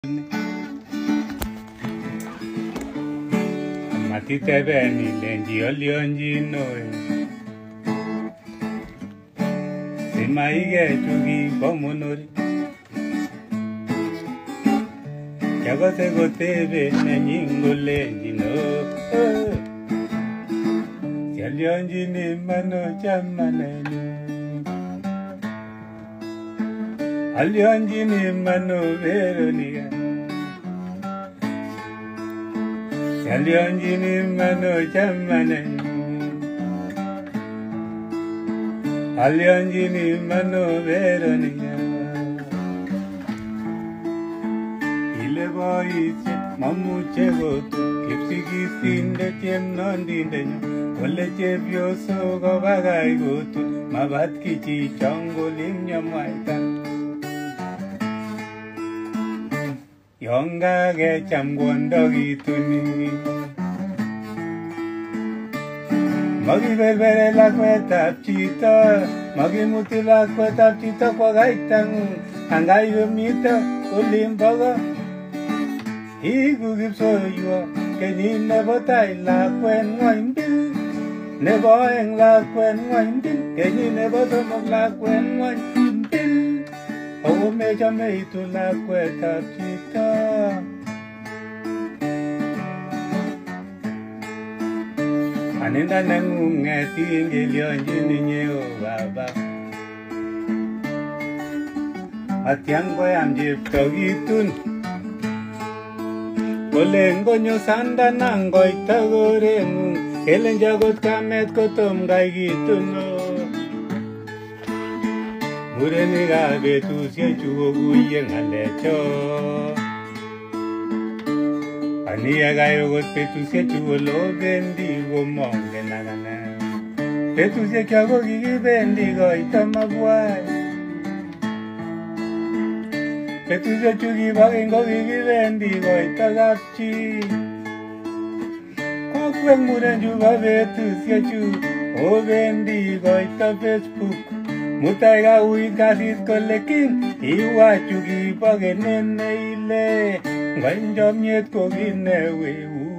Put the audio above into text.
Matitebeni lenji olionjino simaige chugi komonori Chagose gotebe nenyingo lenjino Sialionjini mano chamaneni Alionjini mano veronica Sialionjini mano chamaneni Alionjini mano veronica Ile boise mamuche gotu Kipsikisinde tiemnondinde Ole chepyoso kobagai gotu Mabat kichi chongolim nyamwaita Yonga ge chamgwondogituni Magi berbere lakwetab chito Magi muti lakwetab chito kwa gaitangu Hangai yumito ulimbogo Igu gipsoywa Kenyit nebo tai lakwen ng'oindil Nebo eng lakwen ng'oindil Kenyit nebo somok lakwen ng'oindil Ogo mechame itu lakwetab chito Aninda neng'ung'et ingilionjini nyeo baba Atyang koyam cheptokitun Kolen konyo sanda nangoita koreng'ung Kelen jagot kamet kotom kaikitun Murenikab betusiechu kokuye ng'alecho Ani yekai okot betusiechu olobendi komongen akane Betusiekcho ko kikibendi koito mabwai Betusiechu kibo keny ko kikibendi koito kapchi Kokwek murenchu bo betusiechu obendi koito Facebook Mutai kauit kasit kole king iwachu kibo kenene ile Ngoin chomyet ko kinewe